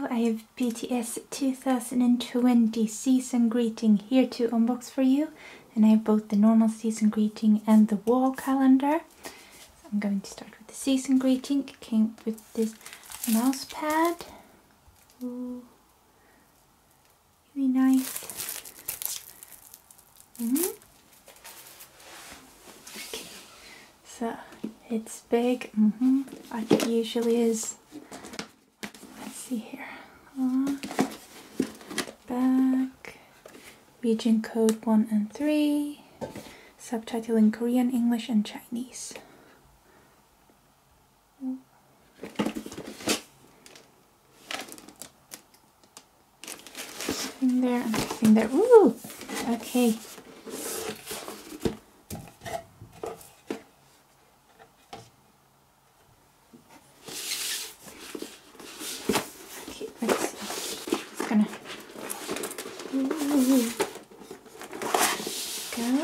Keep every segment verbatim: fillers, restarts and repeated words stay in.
Hello, I have B T S two thousand twenty season greeting here to unbox for you, and I have both the normal season greeting and the wall calendar. So I'm going to start with the season greeting. It came with this mouse pad. Ooh, really nice. Mm-hmm. Okay. So it's big, mm-hmm, like it usually is. Let's see here. Uh, back, region code one and three, subtitle in Korean, English, and Chinese. In there, and in there. Ooh, okay. Gonna Ooh. Go.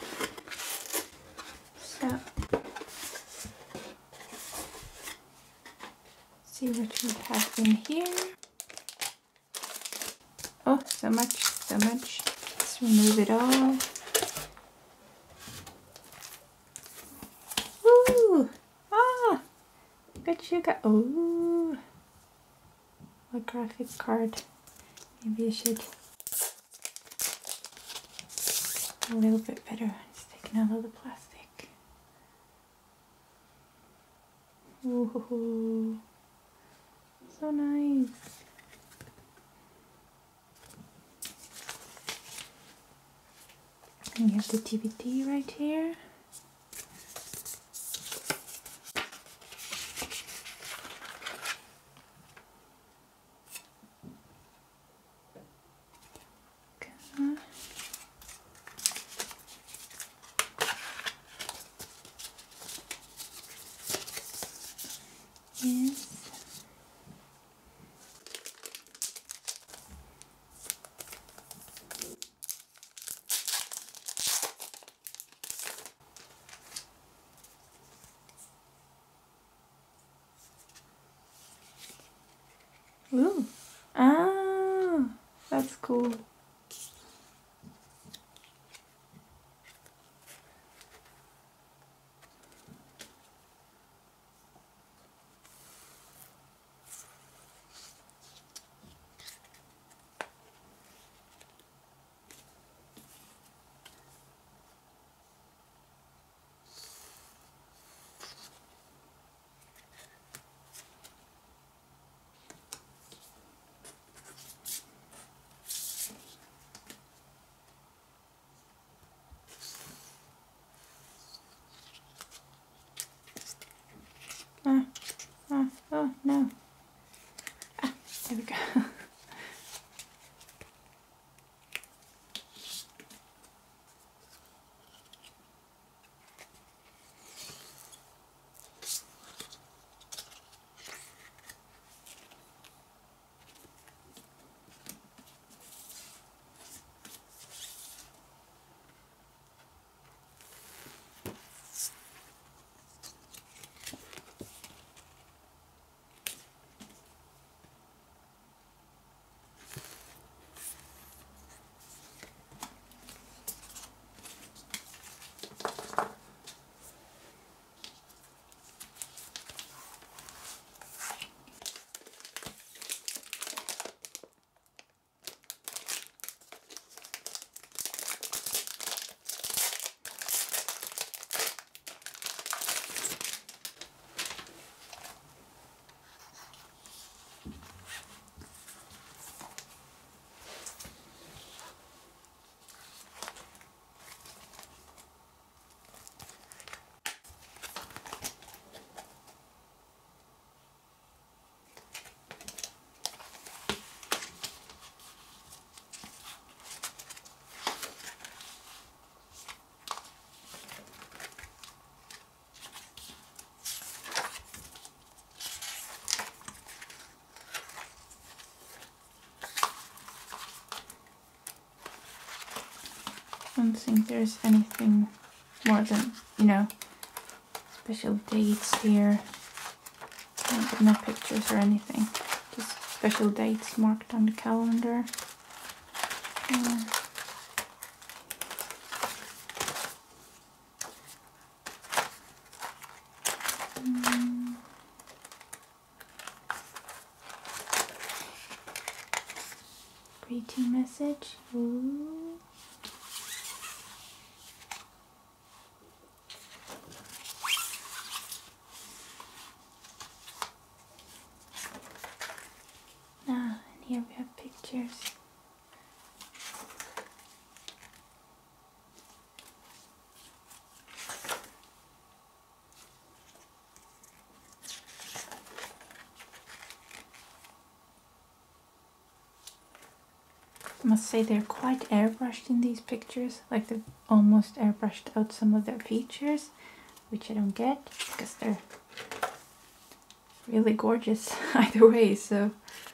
So see what we have in here. Oh, so much, so much. Let's remove it all. Ooh! Ah! What you got? Ooh! A graphic card. Maybe I should a little bit better. It's taking out all the plastic. Ooh, so nice. And you have the D V D right here. Yes. Ooh. Ah, that's cool. Ah, ah, oh no. Ah, there we go. I don't think there's anything more than, you know, special dates here. No pictures or anything. Just special dates marked on the calendar. Uh, mm. Greeting message. Ooh. Ah, and here we have pictures. I must say they're quite airbrushed in these pictures, like they've almost airbrushed out some of their features, which I don't get because they're really gorgeous either way, so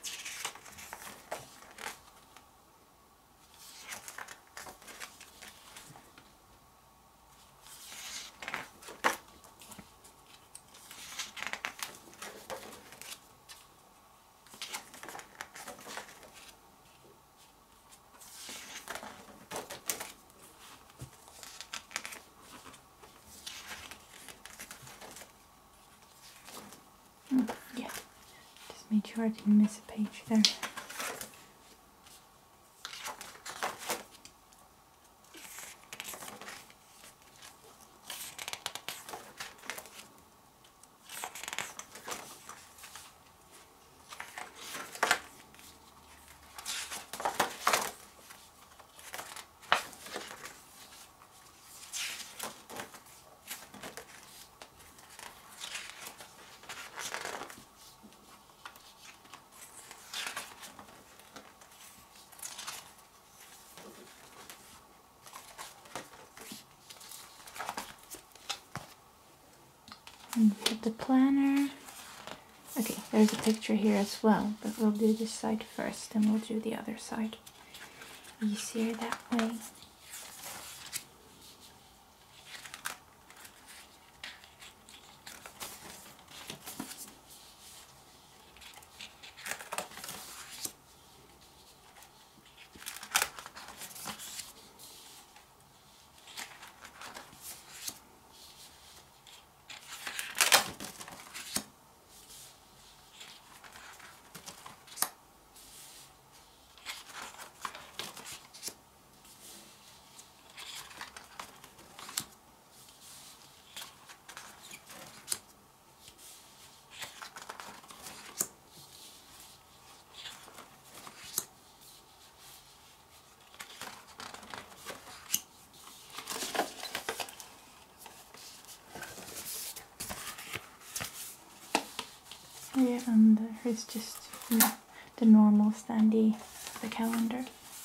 mm, yeah, just made sure I didn't miss a page there. And we have the planner. Okay, there's a picture here as well, but we'll do this side first, and we'll do the other side. Easier that way. Yeah, and here's just you know, the normal standee, the calendar.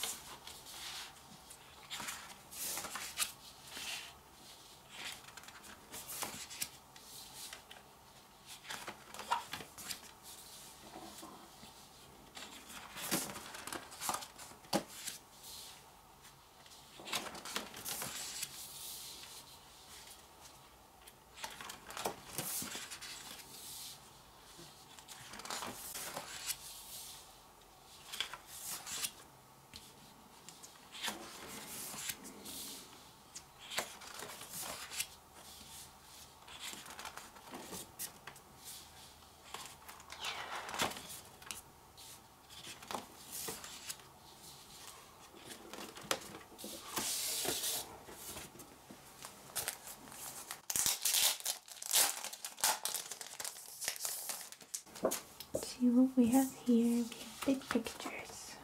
See what we have here. We have big pictures.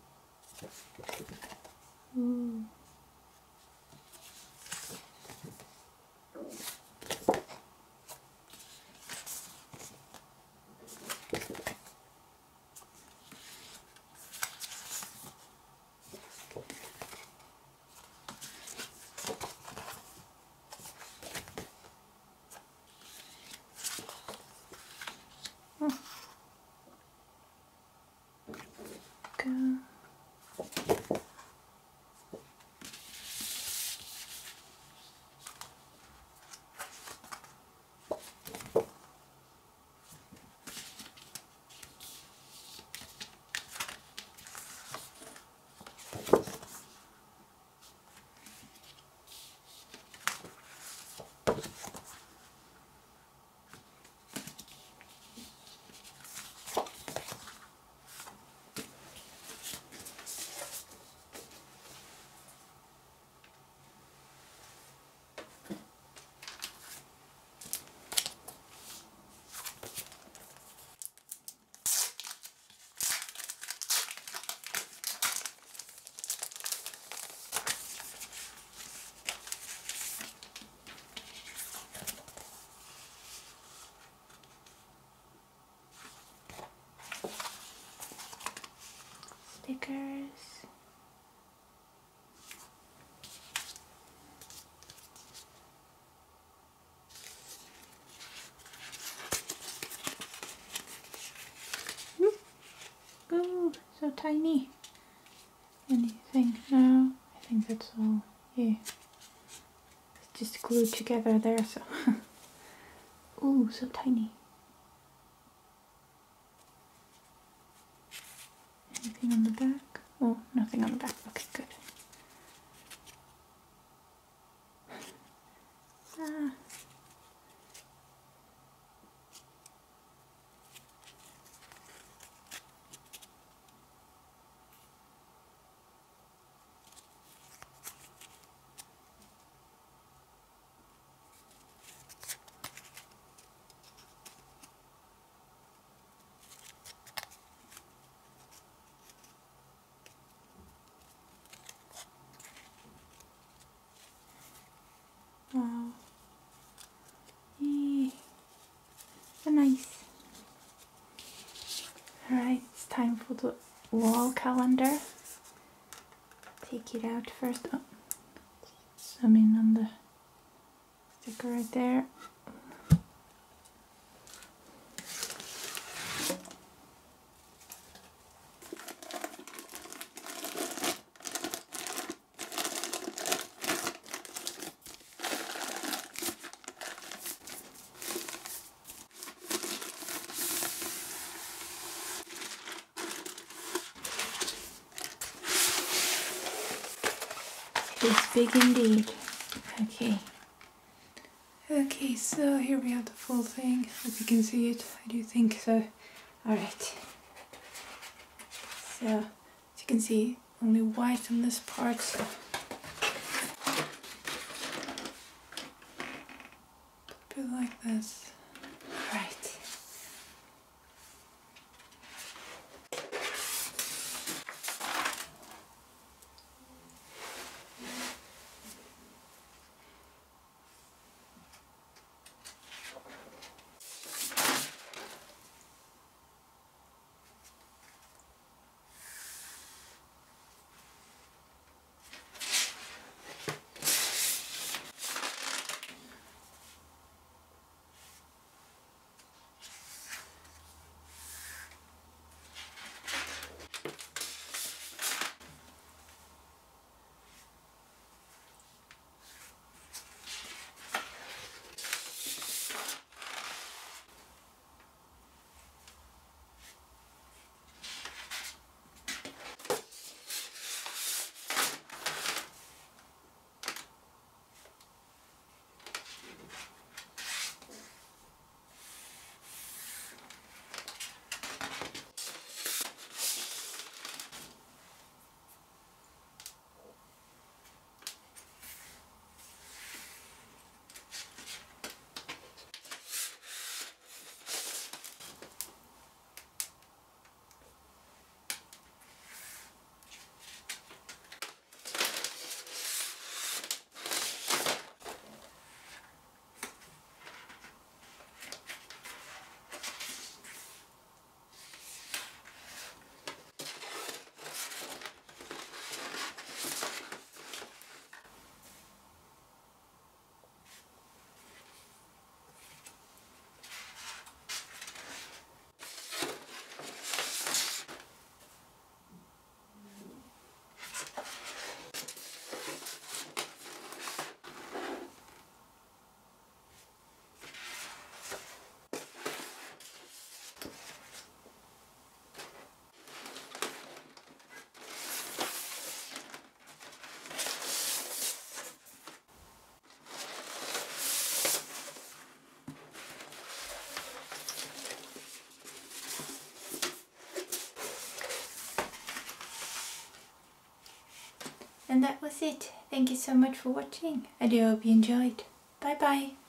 Ooh. Oh. Go. stickers. Ooh, so tiny. Anything? No, I think that's all. Yeah. It's just glued together there, so. Ooh, so tiny. Anything on the back? Oh, nothing on the back. Okay, good. Ah. Wow. Yay. So nice. Alright, it's time for the wall calendar. Take it out first. Oh. Zoom in on the sticker right there. It's big indeed. Okay. Okay, so here we have the full thing. Hope you can see it. I do think so. Alright. So, as you can see, only white on this part, so. A bit like this. Alright. And that was it. Thank you so much for watching. I do hope you enjoyed. Bye bye.